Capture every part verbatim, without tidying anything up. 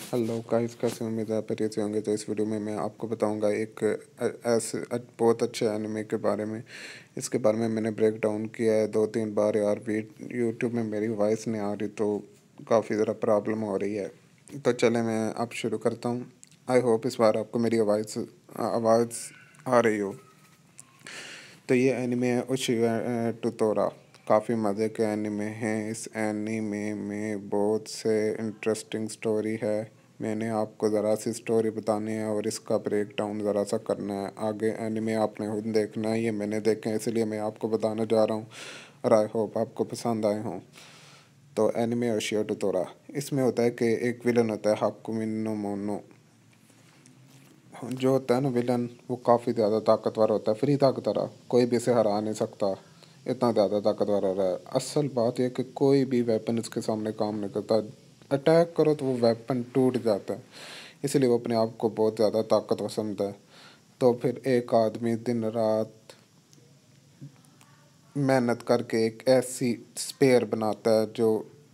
Hello guys, कैसे उम्मीद है आप अच्छे से होंगे। तो इस वीडियो में मैं आपको बताऊंगा एक अ- ऐसे अ- बहुत अच्छे एनिमे के बारे में। इसके बारे में मैंने ब्रेक डाउन किया है दो तीन बार यार। भी यूट्यूब में मेरी वॉइस नहीं आ रही तो काफ़ी ज़रा प्रॉब्लम हो रही है। तो चले मैं अब शुरू करता हूँ। आई होप इस बार आपको मेरी आवाज़ आवाज़ आ रही हो। तो ये एनिमे है उशियो टू तोरा। काफ़ी मज़े के एनिमे हैं। इस एनिमे में बहुत से इंटरेस्टिंग स्टोरी है। मैंने आपको ज़रा सी स्टोरी बतानी है और इसका ब्रेक डाउन ज़रा सा करना है। आगे एनिमे आपने खुद देखना है, ये मैंने देखे हैं इसलिए मैं आपको बताने जा रहा हूँ और आई होप आपको पसंद आए हों। तो एनिमे उशियो टू तोरा, इसमें होता है कि एक विलन होता है हाकुमिनो मोनो। जो होता है ना विलन, वो काफ़ी ज़्यादा ताकतवर होता है, फ्री ताकतवर है, कोई भी इसे हरा नहीं सकता, इतना ज़्यादा ताकतवर हो रहा है। असल बात यह कि कोई भी वेपन इसके सामने काम नहीं करता। अटैक करो तो वो वेपन टूट जाता है, इसलिए वो अपने आप को बहुत ज़्यादा ताकतवर समझता है। तो फिर एक आदमी दिन रात मेहनत करके एक ऐसी स्पेयर बनाता है जो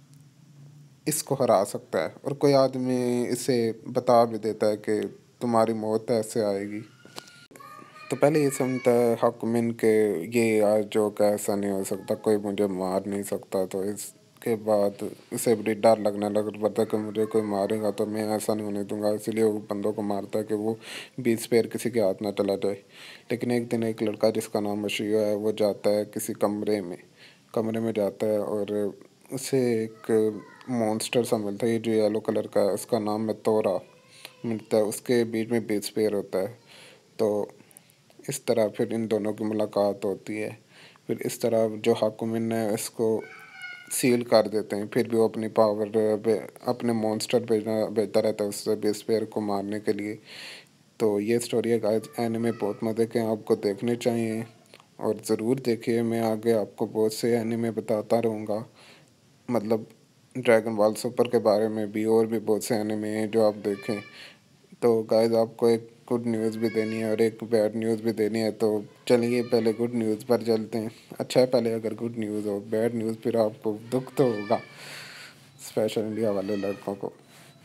इसको हरा सकता है, और कोई आदमी इसे बता भी देता है कि तुम्हारी मौत ऐसे आएगी। तो पहले ये समझता है हकमिन के ये यार जो का ऐसा नहीं हो सकता, कोई मुझे मार नहीं सकता। तो इसके बाद उसे बड़ी डर लगने लग पड़ता कि मुझे कोई मारेगा तो मैं ऐसा नहीं होने दूंगा, इसलिए वो बंदों को मारता है कि वो बीस पैर किसी के हाथ ना चला जाए। लेकिन एक दिन एक लड़का जिसका नाम उशियो है, वो जाता है किसी कमरे में कमरे में जाता है और उसे एक मॉन्स्टर सा मिलता है, ये जो येलो कलर का है, उसका नाम है तोरा मिलता है। उसके बीच में बीस पैर होता है। तो इस तरह फिर इन दोनों की मुलाकात होती है। फिर इस तरह जो हाकुमिन है इसको सील कर देते हैं, फिर भी वो अपनी पावर पे अपने मॉन्स्टर भेजना भेजता रहता है उससे बेस्पेयर को मारने के लिए। तो ये स्टोरी है गाइस, एनिमे बहुत मज़े के हैं, आपको देखने चाहिए और ज़रूर देखिए। मैं आगे आपको बहुत से एनिमे बताता रहूँगा, मतलब ड्रैगन बॉल सुपर के बारे में भी, और भी बहुत से एनिमे हैं जो आप देखें। तो गाइस आपको एक गुड न्यूज़ भी देनी है और एक बैड न्यूज़ भी देनी है। तो चलिए पहले गुड न्यूज़ पर चलते हैं। अच्छा है पहले अगर गुड न्यूज़ हो, बैड न्यूज़ फिर आपको दुख तो होगा, स्पेशल इंडिया वाले लड़कों को।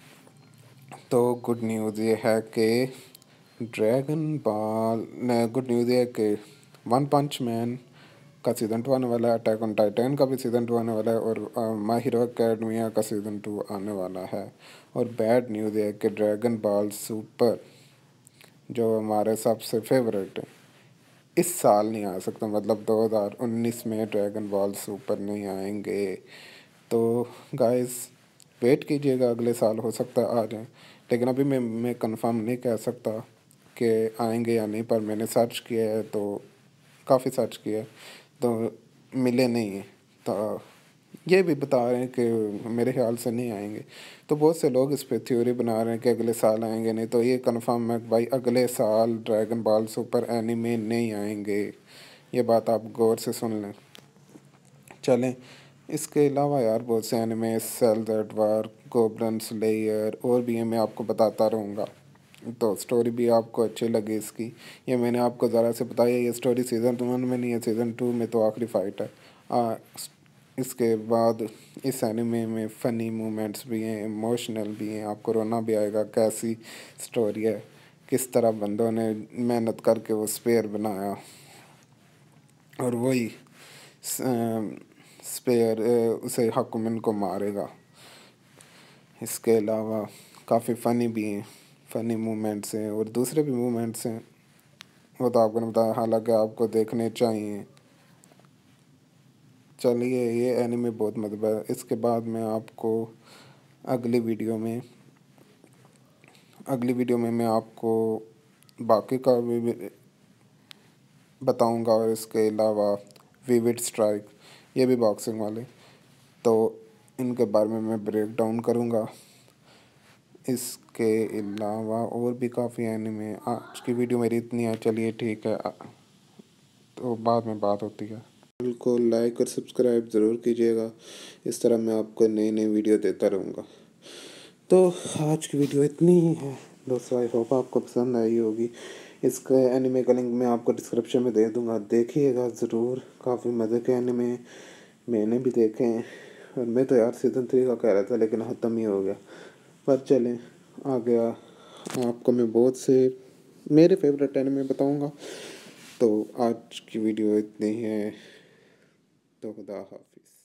तो गुड न्यूज़ ये है कि ड्रैगन बॉल ने गुड न्यूज़ ये है कि वन पंच मैन का सीज़न टू आने वाला है, अटैक ऑन टाइटन का भी सीज़न टू आने वाला है, और माय हीरो एकेडमिया का सीज़न टू आने वाला है। और बैड न्यूज़ ये है कि ड्रैगन बॉल सुपर जो हमारे सबसे फेवरेट है, इस साल नहीं आ सकता, मतलब दो हज़ार उन्नीस में ड्रैगन बॉल सुपर नहीं आएंगे। तो गाइस वेट कीजिएगा, अगले साल हो सकता है आ जाए, लेकिन अभी मैं मैं कंफर्म नहीं कह सकता कि आएंगे या नहीं। पर मैंने सर्च किया है, तो काफ़ी सर्च किया है तो मिले नहीं हैं। तो ये भी बता रहे हैं कि मेरे ख्याल से नहीं आएंगे। तो बहुत से लोग इस पे थ्योरी बना रहे हैं कि अगले साल आएंगे, नहीं तो ये कंफर्म है कि भाई अगले साल ड्रैगन बॉल सुपर एनीमे नहीं आएंगे। ये बात आप गौर से सुन लें। चलें, इसके अलावा यार बहुत से anime, cells at work, Goblin Slayer और भी हैं, मैं आपको बताता रहूँगा। तो स्टोरी भी आपको अच्छी लगी इसकी, ये मैंने आपको ज़रा से बताया। ये स्टोरी सीज़न वन में नहीं है, सीज़न टू में तो आखिरी फाइट है। आ, इसके बाद इस एनिमे में फ़नी मोमेंट्स भी हैं, इमोशनल भी हैं, आपको रोना भी आएगा। कैसी स्टोरी है, किस तरह बंदों ने मेहनत करके वो स्पेयर बनाया और वही स्पेयर उसे हकुमन को मारेगा। इसके अलावा काफ़ी फ़नी भी हैं, फ़नी मोमेंट्स हैं और दूसरे भी मोमेंट्स हैं, वो तो आपको नहीं बताया, हालांकि आपको देखने चाहिए। चलिए ये एनिमे बहुत मतलब है। इसके बाद मैं आपको अगली वीडियो में अगली वीडियो में मैं आपको बाकी का भी बताऊंगा, और इसके अलावा विविड स्ट्राइक, ये भी बॉक्सिंग वाले, तो इनके बारे में मैं ब्रेक डाउन करूँगा। इसके अलावा और भी काफ़ी एनिमे। आज की वीडियो मेरी इतनी है, चलिए ठीक है, तो बाद में बात होती है। चैनल को लाइक और सब्सक्राइब ज़रूर कीजिएगा, इस तरह मैं आपको नई नई वीडियो देता रहूँगा। तो आज की वीडियो इतनी ही है दोस्तों, आई होप आपको पसंद आई होगी। इसका एनिमे का लिंक मैं आपको डिस्क्रिप्शन में दे दूँगा, देखिएगा ज़रूर। काफ़ी मज़े के एनिमे मैंने भी देखे हैं, और मैं तो यार सीज़न थ्री का कह रहा था लेकिन ख़त्म ही हो गया। पर चलें, आ गया। आपको मैं बहुत से मेरे फेवरेट एनिमे बताऊंगा। तो आज की वीडियो इतनी ही है। तो खुदा हाफिज़।